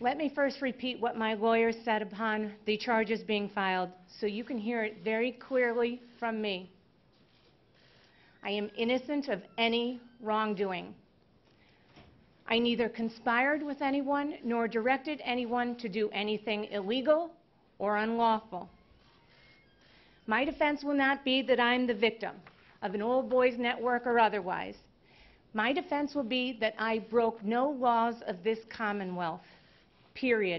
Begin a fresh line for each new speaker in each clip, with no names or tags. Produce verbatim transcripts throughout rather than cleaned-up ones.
Let me first repeat what my lawyer said upon the charges being filed, so you can hear it very clearly from me. I am innocent of any wrongdoing. I neither conspired with anyone nor directed anyone to do anything illegal or unlawful. My defense will not be that I'm the victim of an old boys network or otherwise. My defense will be that I broke no laws of this Commonwealth, period.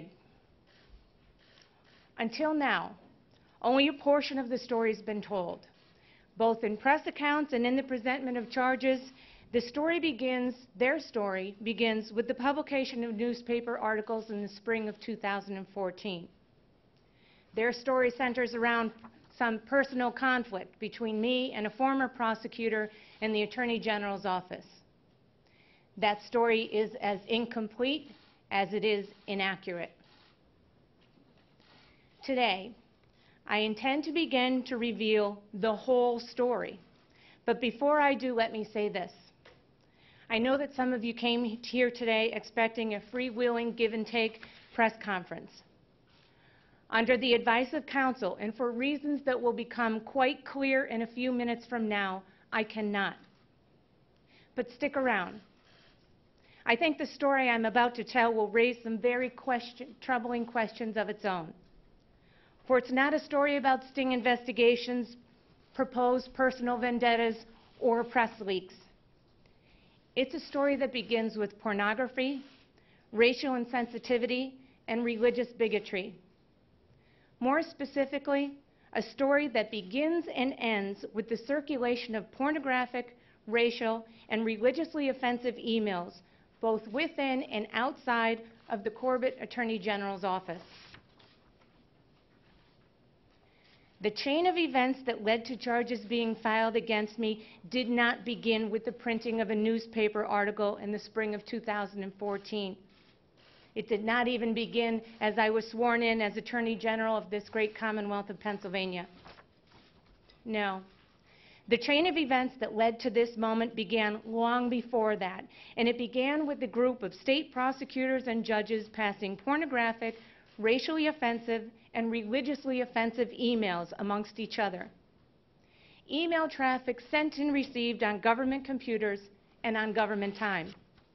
Until now, only a portion of the story has been told. Both in press accounts and in the presentment of charges, the story begins, their story begins with the publication of newspaper articles in the spring of two thousand fourteen. Their story centers around some personal conflict between me and a former prosecutor in the Attorney General's office. That story is as incomplete as it is inaccurate. Today, I intend to begin to reveal the whole story. But before I do, let me say this. I know that some of you came here today expecting a freewheeling give-and-take press conference. Under the advice of counsel, and for reasons that will become quite clear in a few minutes from now, I cannot. But stick around. I think the story I'm about to tell will raise some very question, troubling questions of its own. For it's not a story about sting investigations, proposed personal vendettas, or press leaks. It's a story that begins with pornography, racial insensitivity, and religious bigotry. More specifically, a story that begins and ends with the circulation of pornographic, racial, and religiously offensive emails, both within and outside of the Corbett Attorney General's office. The chain of events that led to charges being filed against me did not begin with the printing of a newspaper article in the spring of two thousand fourteen. It did not even begin as I was sworn in as Attorney General of this great Commonwealth of Pennsylvania. No. The chain of events that led to this moment began long before that, and it began with the group of state prosecutors and judges passing pornographic, racially offensive, and religiously offensive emails amongst each other. Email traffic sent and received on government computers and on government time.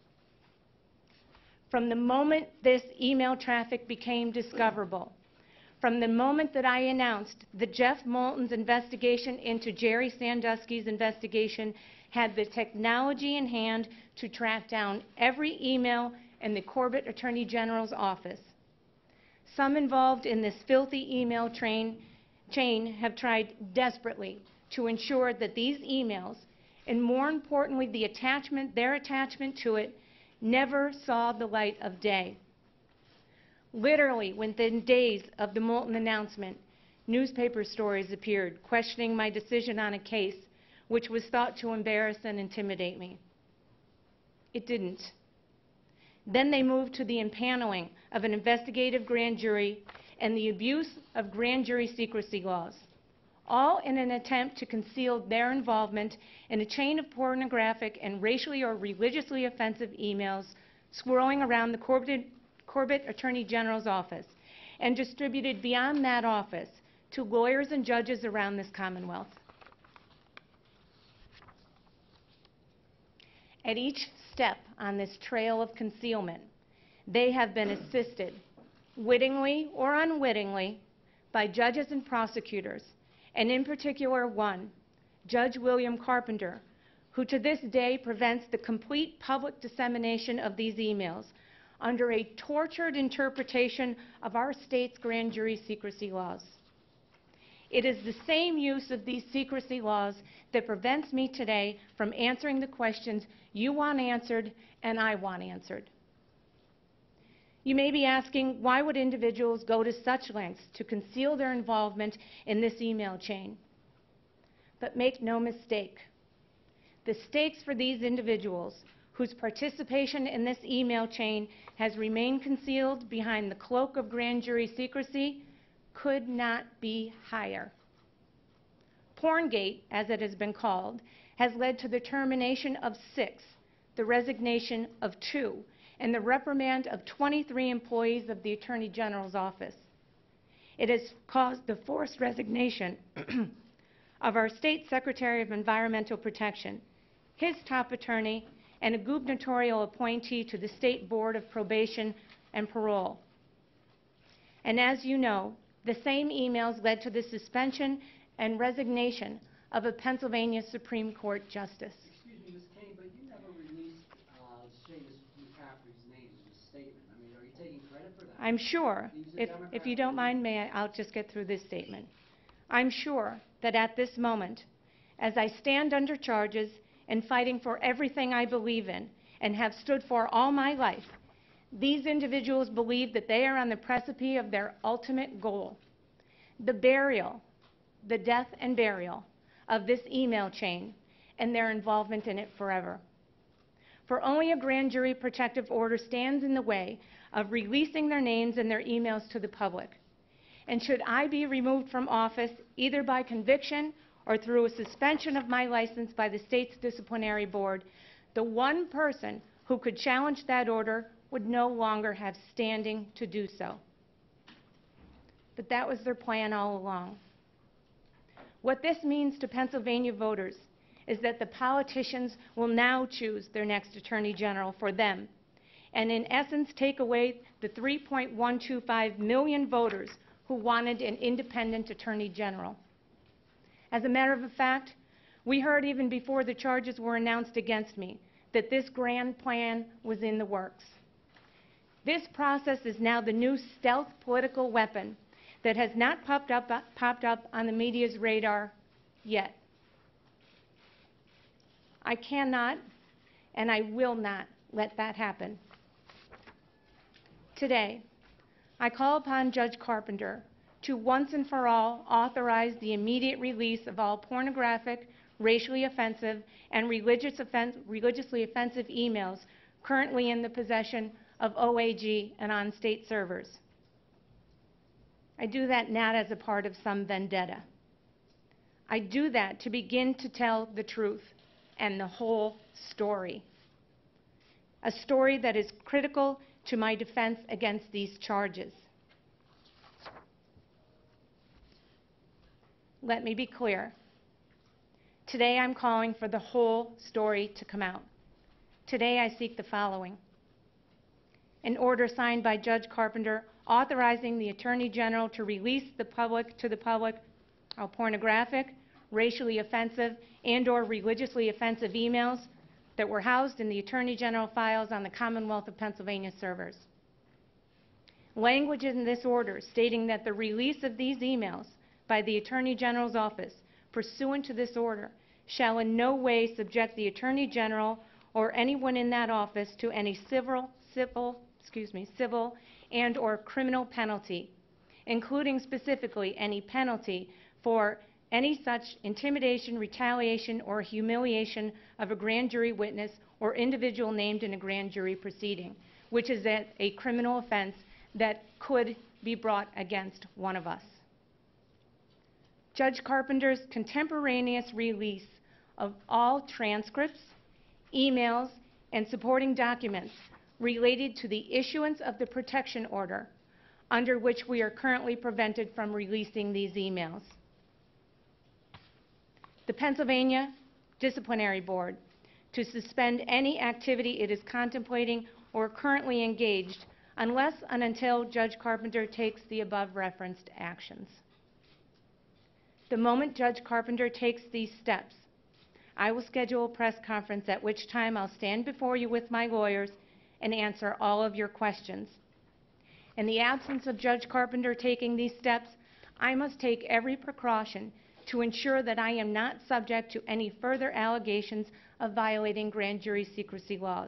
From the moment this email traffic became discoverable, from the moment that I announced that Jeff Moulton's investigation into Jerry Sandusky's investigation had the technology in hand to track down every email in the Corbett Attorney General's office. Some involved in this filthy email train, chain have tried desperately to ensure that these emails, and more importantly, the attachment, their attachment to it, never saw the light of day. Literally, within days of the Moulton announcement, newspaper stories appeared questioning my decision on a case which was thought to embarrass and intimidate me. It didn't. Then they moved to the impaneling of an investigative grand jury and the abuse of grand jury secrecy laws, all in an attempt to conceal their involvement in a chain of pornographic and racially or religiously offensive emails swirling around the Corbett, Corbett Attorney General's office and distributed beyond that office to lawyers and judges around this Commonwealth. At each step on this trail of concealment, they have been assisted, wittingly or unwittingly, by judges and prosecutors, and in particular one, Judge William Carpenter, who to this day prevents the complete public dissemination of these emails under a tortured interpretation of our state's grand jury secrecy laws. It is the same use of these secrecy laws that prevents me today from answering the questions you want answered and I want answered. You may be asking, why would individuals go to such lengths to conceal their involvement in this email chain? But make no mistake, the stakes for these individuals whose participation in this email chain has remained concealed behind the cloak of grand jury secrecy could not be higher. Porngate, as it has been called, has led to the termination of six, the resignation of two, and the reprimand of twenty-three employees of the Attorney General's office. It has caused the forced resignation of our State Secretary of Environmental Protection, his top attorney, and a gubernatorial appointee to the State Board of Probation and Parole. And as you know, the same emails led to the suspension and resignation of a Pennsylvania Supreme Court justice.
Excuse me, Miz Kane, but you never released uh, Seamus McCaffrey's name in the statement. I mean, are you taking credit for that?
I'm sure,
He was a
if, if
Democrat.
you don't mind, may I, I'll just get through this statement. I'm sure that at this moment, as I stand under charges and fighting for everything I believe in and have stood for all my life, these individuals believe that they are on the precipice of their ultimate goal, the burial, the death and burial of this email chain and their involvement in it forever. For only a grand jury protective order stands in the way of releasing their names and their emails to the public. And should I be removed from office, either by conviction or through a suspension of my license by the state's disciplinary board, the one person who could challenge that order would no longer have standing to do so. But that was their plan all along. What this means to Pennsylvania voters is that the politicians will now choose their next Attorney General for them, and in essence take away the three point one two five million voters who wanted an independent Attorney General. As a matter of fact, we heard even before the charges were announced against me that this grand plan was in the works. This process is now the new stealth political weapon that has not popped up, uh, popped up on the media's radar yet. I cannot and I will not let that happen. Today, I call upon Judge Carpenter to once and for all authorize the immediate release of all pornographic, racially offensive, and religious offen- religiously offensive emails currently in the possession of O A G and on state servers. I do that not as a part of some vendetta. I do that to begin to tell the truth and the whole story. A story that is critical to my defense against these charges. Let me be clear. Today I'm calling for the whole story to come out. Today I seek the following: an order signed by Judge Carpenter authorizing the Attorney General to release the public to the public all pornographic, racially offensive, and or religiously offensive emails that were housed in the Attorney General files on the Commonwealth of Pennsylvania servers. Language in this order stating that the release of these emails by the Attorney General's office pursuant to this order shall in no way subject the Attorney General or anyone in that office to any civil, civil, excuse me, civil and or criminal penalty, including specifically any penalty for any such intimidation, retaliation, or humiliation of a grand jury witness or individual named in a grand jury proceeding, which is a, a criminal offense that could be brought against one of us. Judge Carpenter's contemporaneous release of all transcripts, emails, and supporting documents related to the issuance of the protection order under which we are currently prevented from releasing these emails. The Pennsylvania Disciplinary Board to suspend any activity it is contemplating or currently engaged unless and until Judge Carpenter takes the above referenced actions. The moment Judge Carpenter takes these steps, I will schedule a press conference at which time I'll stand before you with my lawyers and answer all of your questions. In the absence of Judge Carpenter taking these steps, I must take every precaution to ensure that I am not subject to any further allegations of violating grand jury secrecy laws.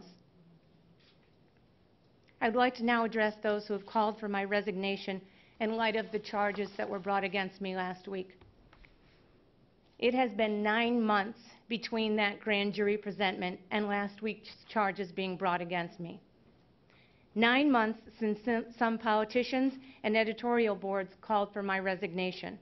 I'd like to now address those who have called for my resignation in light of the charges that were brought against me last week. It has been nine months between that grand jury presentment and last week's charges being brought against me. Nine months since some politicians and editorial boards called for my resignation.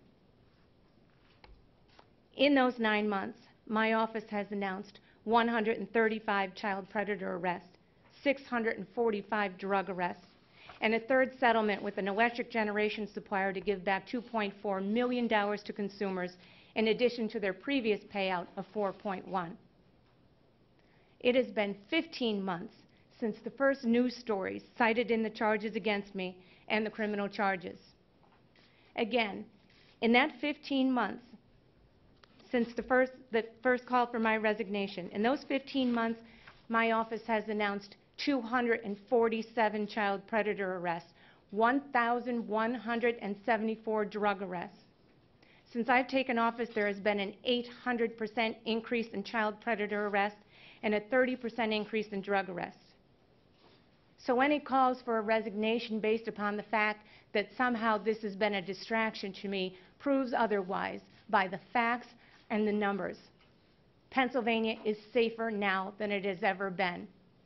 In those nine months, my office has announced one hundred thirty-five child predator arrests, six hundred forty-five drug arrests, and a third settlement with an electric generation supplier to give back two point four million dollars to consumers in addition to their previous payout of four point one. It has been fifteen months since the first news stories cited in the charges against me and the criminal charges. Again, in that fifteen months, since the first, the first call for my resignation, in those fifteen months, my office has announced two hundred forty-seven child predator arrests, one thousand one hundred seventy-four drug arrests. Since I've taken office, there has been an eight hundred percent increase in child predator arrests and a thirty percent increase in drug arrests. So any calls for a resignation based upon the fact that somehow this has been a distraction to me proves otherwise by the facts and the numbers. Pennsylvania is safer now than it has ever been.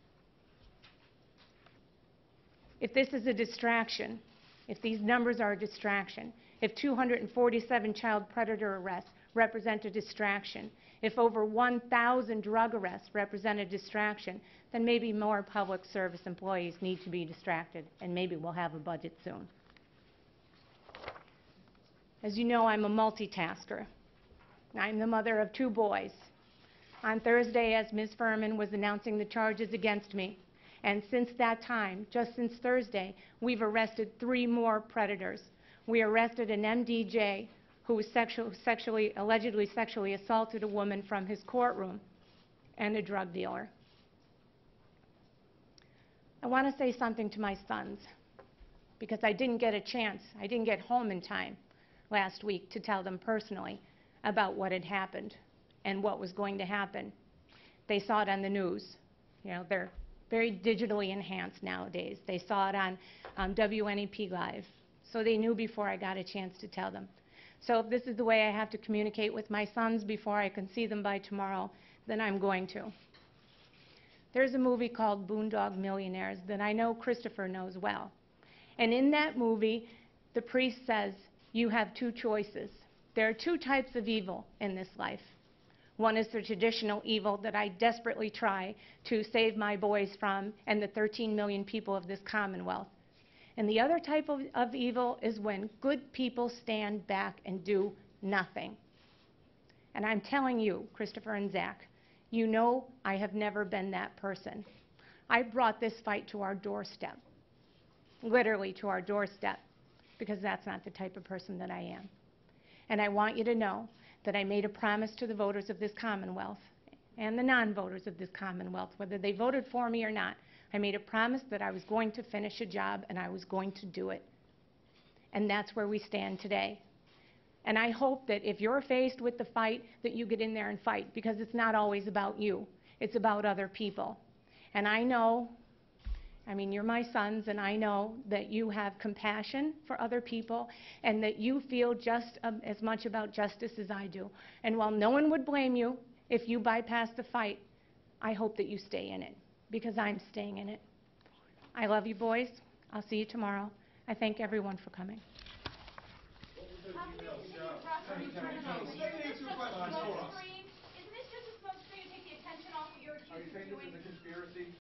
If this is a distraction, if these numbers are a distraction, if two hundred forty-seven child predator arrests represent a distraction, if over one thousand drug arrests represent a distraction, then maybe more public service employees need to be distracted, and maybe we'll have a budget soon. As you know, I'm a multitasker. I'm the mother of two boys. On Thursday, as Miz Furman was announcing the charges against me, and since that time, just since Thursday, we've arrested three more predators. We arrested an M D J who was sexual, sexually, allegedly sexually assaulted a woman from his courtroom, and a drug dealer. I want to say something to my sons, because I didn't get a chance, I didn't get home in time last week to tell them personally about what had happened and what was going to happen. They saw it on the news. You know, they're very digitally enhanced nowadays. They saw it on um, W N E P Live, so they knew before I got a chance to tell them. So if this is the way I have to communicate with my sons before I can see them by tomorrow, then I'm going to. There's a movie called Boondog Millionaires that I know Christopher knows well. And in that movie, the priest says, you have two choices. There are two types of evil in this life. One is the traditional evil that I desperately try to save my boys from and the thirteen million people of this Commonwealth. And the other type of, of evil is when good people stand back and do nothing. And I'm telling you, Christopher and Zach, you know I have never been that person. I brought this fight to our doorstep, literally to our doorstep, because that's not the type of person that I am. And I want you to know that I made a promise to the voters of this Commonwealth and the non-voters of this Commonwealth, whether they voted for me or not. I made a promise that I was going to finish a job and I was going to do it. And that's where we stand today. And I hope that if you're faced with the fight, that you get in there and fight, because it's not always about you. It's about other people. And I know, I mean, you're my sons, and I know that you have compassion for other people and that you feel just um, as much about justice as I do. And while no one would blame you if you bypass the fight, I hope that you stay in it, because I'm staying in it. I love you, boys. I'll see you tomorrow. I thank everyone for coming.
Isn't this just a smoke screen? Isn't this just a smoke screen to take the attention off what you're accused of doing?